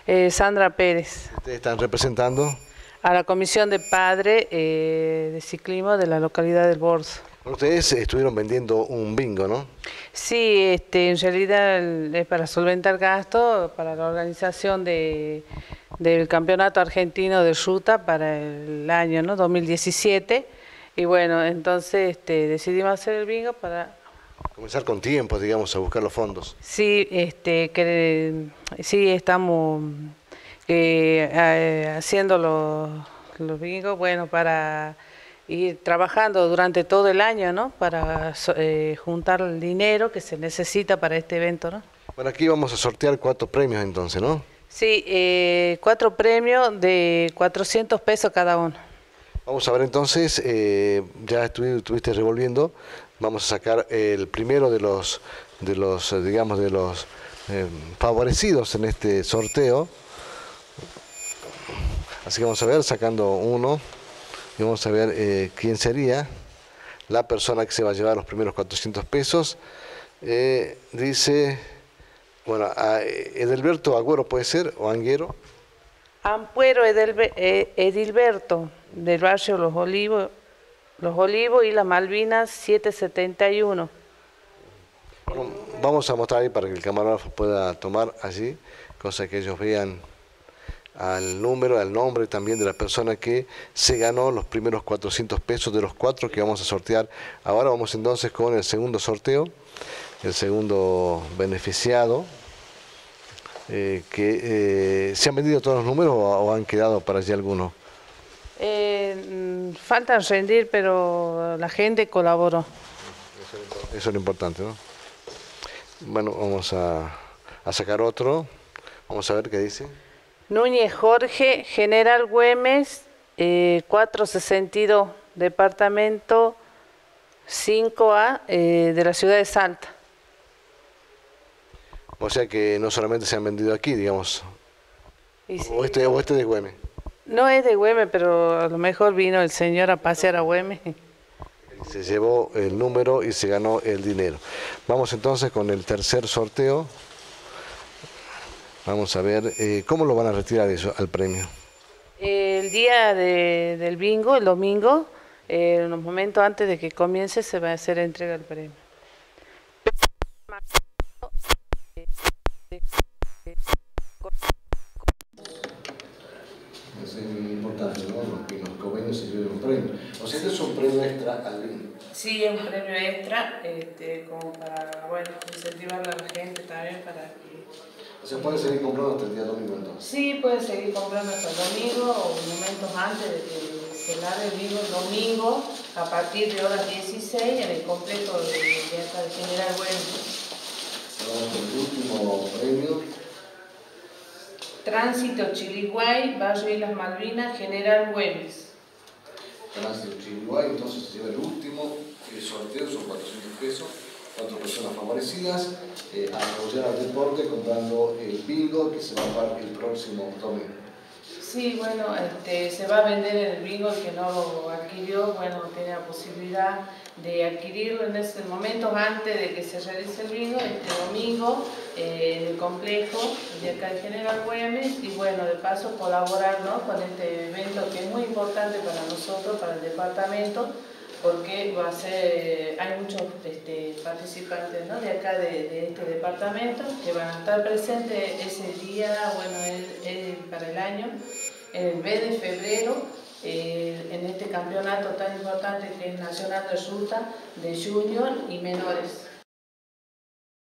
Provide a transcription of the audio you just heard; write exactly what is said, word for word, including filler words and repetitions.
Eh, Sandra Pérez. ¿Ustedes están representando? A la Comisión de Padre eh, de Ciclismo de la localidad del Borzo. Ustedes estuvieron vendiendo un bingo, ¿no? Sí, este, en realidad es para solventar gastos para la organización de, del Campeonato Argentino de Ruta para el año, ¿no? dos mil diecisiete. Y bueno, entonces este, decidimos hacer el bingo para... Comenzar con tiempo, digamos, a buscar los fondos. Sí, este, que, sí estamos eh, eh, haciendo los, los bingos, bueno, para ir trabajando durante todo el año, ¿no? Para eh, juntar el dinero que se necesita para este evento, ¿no? Bueno, aquí vamos a sortear cuatro premios entonces, ¿no? Sí, eh, cuatro premios de cuatrocientos pesos cada uno. Vamos a ver entonces, eh, ya estuviste, estuviste revolviendo, vamos a sacar el primero de los, de los digamos, de los eh, favorecidos en este sorteo. Así que vamos a ver, sacando uno, y vamos a ver eh, quién sería la persona que se va a llevar los primeros cuatrocientos pesos. Eh, dice, bueno, a Edilberto Agüero puede ser, o Anguero. Ampuero Edilberto, del barrio Los Olivos, Los Olivos y las Malvinas setecientos setenta y uno. Bueno, vamos a mostrar ahí para que el camarógrafo pueda tomar allí, cosa que ellos vean al número, al nombre también de la persona que se ganó los primeros cuatrocientos pesos de los cuatro que vamos a sortear. Ahora vamos entonces con el segundo sorteo, el segundo beneficiado. Eh, que eh, ¿se han vendido todos los números o, o han quedado para allí algunos? Eh, faltan rendir, pero la gente colaboró. Eso, eso es lo importante, ¿no? Bueno, vamos a, a sacar otro. Vamos a ver qué dice. Núñez Jorge, General Güemes, eh, cuatrocientos sesenta y dos, departamento cinco A eh, de la ciudad de Salta. O sea que no solamente se han vendido aquí, digamos. Sí, o, este, o este de Güemes. No es de Güemes, pero a lo mejor vino el señor a pasear a Güemes. Se llevó el número y se ganó el dinero. Vamos entonces con el tercer sorteo. Vamos a ver eh, cómo lo van a retirar eso al premio. El día de, del bingo, el domingo, eh, unos momentos antes de que comience, se va a hacer entrega del premio. Es importante, ¿no? Que los convenios se lleven un premio. O sea, este es un premio extra al bingo. Sí, es un premio extra, este, como para, bueno, incentivar a la gente también para que... O sea, pueden seguir comprando hasta el día domingo entonces. Sí, pueden seguir comprando hasta el domingo o momentos antes de que se largue el bingo el domingo a partir de horas dieciséis en el complejo de, de acá de General Güemes. Vamos con el último premio. Tránsito Chiliguay, Barrio Islas Malvinas, General Güemes. Tránsito Chiliguay, entonces se lleva el último el sorteo, son cuatrocientos pesos, cuatro personas favorecidas, eh, a apoyar al deporte comprando el bingo que se va a pagar el próximo domingo. Sí, bueno, este, se va a vender el bingo, el que no lo adquirió, bueno, tiene la posibilidad de adquirirlo en ese momento antes de que se realice el bingo, este domingo, eh, en el complejo de acá de General Güemes, y bueno, de paso colaborar, ¿no?, con este evento que es muy importante para nosotros, para el departamento, porque va a ser, hay muchos este, participantes, ¿no?, de acá de, de este departamento que van a estar presentes ese día, bueno, el, el, para el año, en el mes de febrero, eh, en este campeonato tan importante que es Nacional de Ruta de Junior y Menores.